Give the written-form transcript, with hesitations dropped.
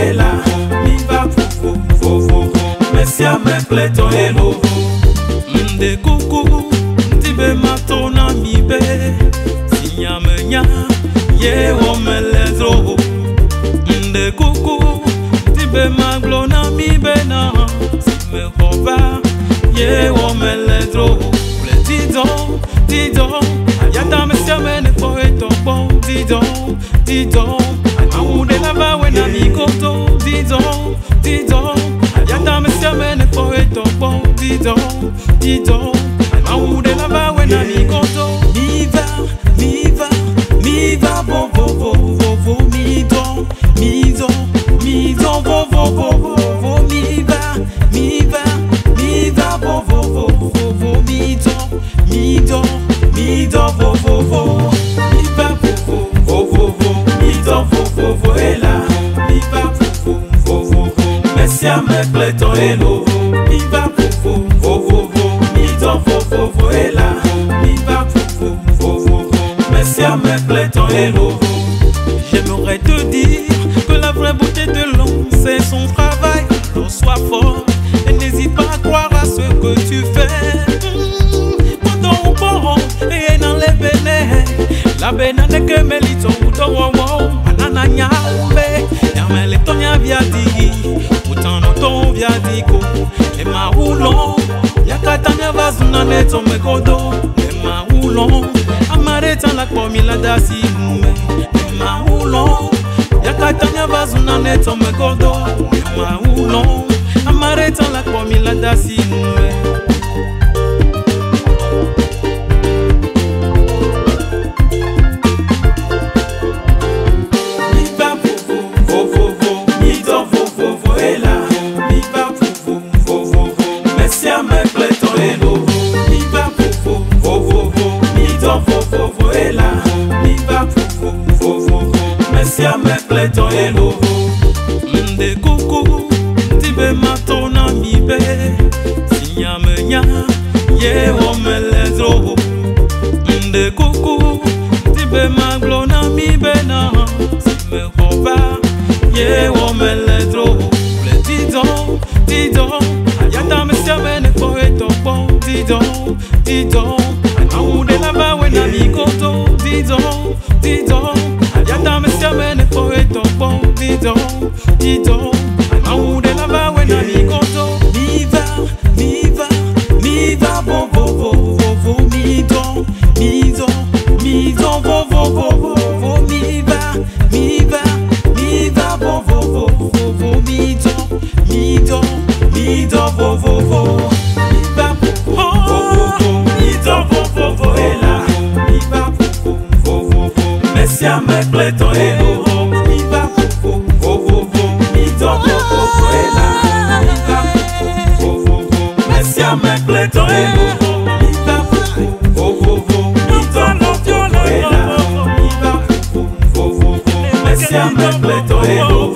est là, mi va fofo, merci à mes clétons et l'eau. M'de coucou, tibe matona mi be, sinya menya, ye o melezo. M'de coucou, tibe maglona mi be na, si me roba, ye o melezo. Didon, yata me siamene po etombo. Didon, aude lava wena mikoto. Didon, yata me siamene po etombo. Didon, aude lava wena mikoto. Mi va, vo, mi don, vo, mi va, vo, mi don, vo, mi va, mi don, vo, est là, mi va, merci à mes clétons et l'eau. Mi va, mi don, vo, est là, mi va, merci à mes clétons et l'eau. J'aimerais te dire que la vraie beauté de l'homme, c'est son travail. Alors sois fort et n'hésite pas à croire à ce que tu fais. La benane que melito uto wawo banana nyambe yamele tonya viadigi utano ton viadigo le maulon yakatanya vazuna neto mekodo le maulon amareta la komila dasi mume le maulon yakatanya vazuna neto mekodo le maulon amareta la komila dasi mume. Merci à mes clétons et l'eau. M'de coucou, tibe matona mi be, sinya menya, ye o melezo. M'de coucou, tibe maglona mi be na, si me roba, ye o melezo. Didon, yata me siamene po etombo. Didon, aude lava wena mikoto. Didon, yata me siamene po etombo. Didon, aude lava wena mikoto. Mi va, vo, mi don, vo, mi va, vo, mi don, vo, mi va, mi don, vo, est là, mi va, merci à mes clétons et l'eau. Mi va, mi don, vo, est là, mi va, merci à mes clétons et l'eau. Mi va, mi don, vo, est là, mi va, merci à mes clétons et l'eau.